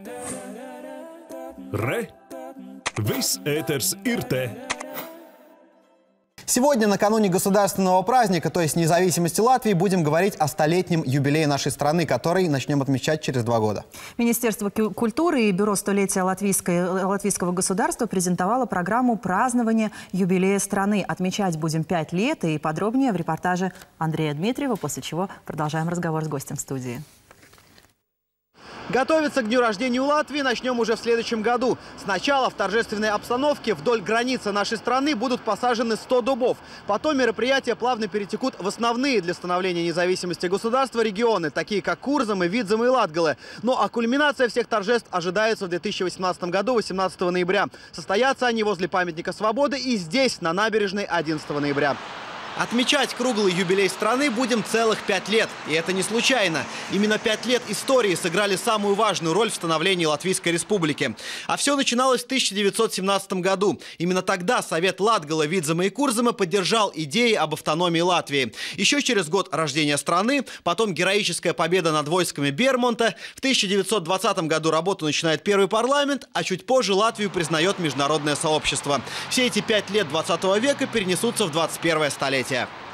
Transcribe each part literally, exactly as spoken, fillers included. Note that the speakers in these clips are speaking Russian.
Re! Viss ēters ir te! Сегодня, накануне государственного праздника, то есть независимости Латвии, будем говорить о столетнем юбилее нашей страны, который начнем отмечать через два года. Министерство культуры и Бюро столетия латвийского государства презентовало программу празднования юбилея страны. Отмечать будем пять лет, и подробнее в репортаже Андрея Дмитриева, после чего продолжаем разговор с гостем студии. Готовиться к дню рождения Латвии начнем уже в следующем году. Сначала в торжественной обстановке вдоль границы нашей страны будут посажены сто дубов. Потом мероприятия плавно перетекут в основные для становления независимости государства регионы, такие как Курзам, Видзем и Латгале. Ну а кульминация всех торжеств ожидается в две тысячи восемнадцатом году, восемнадцатого ноября. Состоятся они возле памятника Свободы и здесь, на набережной, одиннадцатого ноября. Отмечать круглый юбилей страны будем целых пять лет. И это не случайно. Именно пять лет истории сыграли самую важную роль в становлении Латвийской Республики. А все начиналось в тысяча девятьсот семнадцатом году. Именно тогда Совет Латгала, Видзема и Курзама поддержал идеи об автономии Латвии. Еще через год рождения страны, потом героическая победа над войсками Бермонта. В тысяча девятьсот двадцатом году работу начинает первый парламент, а чуть позже Латвию признает международное сообщество. Все эти пять лет двадцатого века перенесутся в двадцать первое столетие.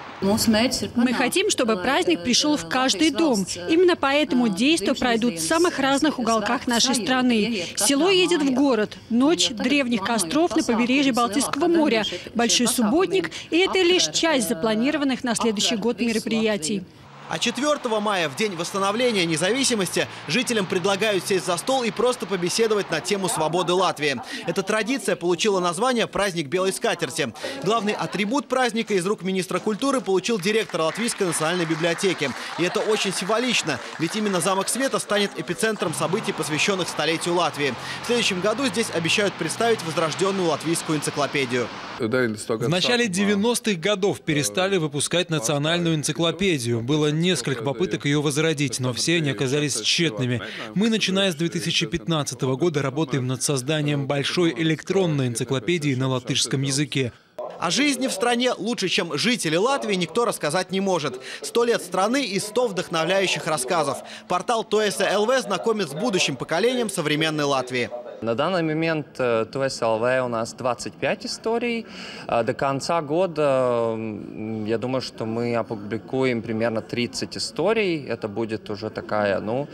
Мы хотим, чтобы праздник пришел в каждый дом. Именно поэтому действия пройдут в самых разных уголках нашей страны. Село едет в город. Ночь древних костров на побережье Балтийского моря. Большой субботник. И это лишь часть запланированных на следующий год мероприятий. А четвёртого мая, в день восстановления независимости, жителям предлагают сесть за стол и просто побеседовать на тему свободы Латвии. Эта традиция получила название «Праздник белой скатерти». Главный атрибут праздника из рук министра культуры получил директор Латвийской национальной библиотеки. И это очень символично, ведь именно Замок Света станет эпицентром событий, посвященных столетию Латвии. В следующем году здесь обещают представить возрожденную латвийскую энциклопедию. В начале девяностых годов перестали выпускать национальную энциклопедию. Было несколько попыток ее возродить, но все они оказались тщетными. Мы, начиная с две тысячи пятнадцатого года, работаем над созданием большой электронной энциклопедии на латышском языке. О жизни в стране лучше, чем жители Латвии, никто рассказать не может. Сто лет страны и сто вдохновляющих рассказов. Портал Туэса эл ви знакомит с будущим поколением современной Латвии. На данный момент Туэса эл ви у нас двадцать пять историй. До конца года, я думаю, что мы опубликуем примерно тридцать историй. Это будет уже такая, ну,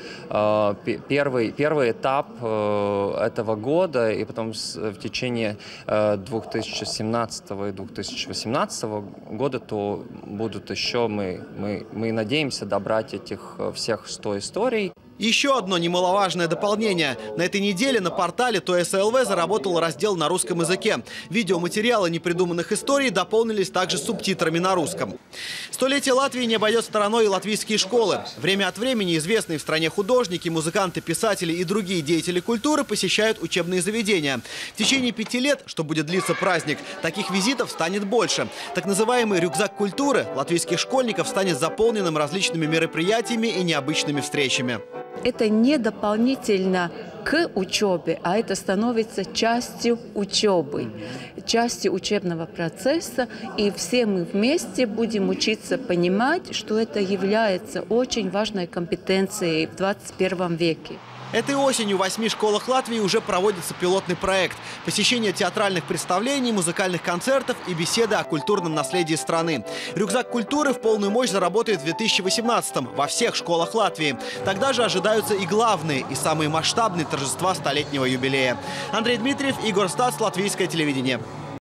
первый, первый этап этого года. И потом в течение две тысячи семнадцатого и две тысячи восемнадцатого года то будут еще, мы, мы, мы надеемся добрать этих всех сто историй. Еще одно немаловажное дополнение. На этой неделе на портале Туэса эл ви заработал раздел на русском языке. Видеоматериалы непридуманных историй дополнились также субтитрами на русском. Столетие Латвии не обойдет стороной и латвийские школы. Время от времени известные в стране художники, музыканты, писатели и другие деятели культуры посещают учебные заведения. В течение пяти лет, что будет длиться праздник, таких визитов станет больше. Так называемый рюкзак культуры латвийских школьников станет заполненным различными мероприятиями и необычными встречами. Это не дополнительно к учебе, а это становится частью учебы, частью учебного процесса. И все мы вместе будем учиться понимать, что это является очень важной компетенцией в двадцать первом веке. Этой осенью в восьми школах Латвии уже проводится пилотный проект. Посещение театральных представлений, музыкальных концертов и беседы о культурном наследии страны. Рюкзак культуры в полную мощь заработает в две тысячи восемнадцатом во всех школах Латвии. Тогда же ожидаются и главные, и самые масштабные торжества столетнего юбилея. Андрей Дмитриев, Игорь Стац, Латвийское телевидение.